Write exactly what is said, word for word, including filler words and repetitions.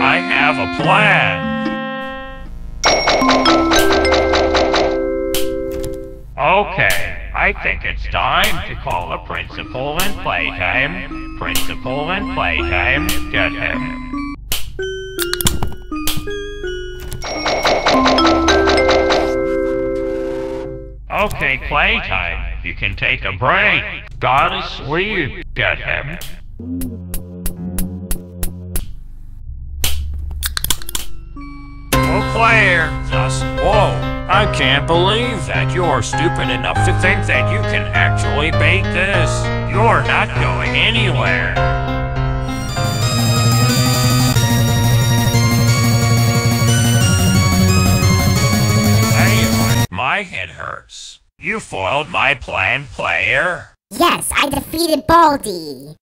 I have a plan. Okay, I think it's time to call a principal and playtime. Principal and playtime, get him. Okay, playtime, you can take a break. Gotta sleep, get him. Oh, player, just whoa. I can't believe that you're stupid enough to think that you can actually beat this. You're not going anywhere. Hey, my head hurts. You foiled my plan, player. Yes, I defeated Baldi.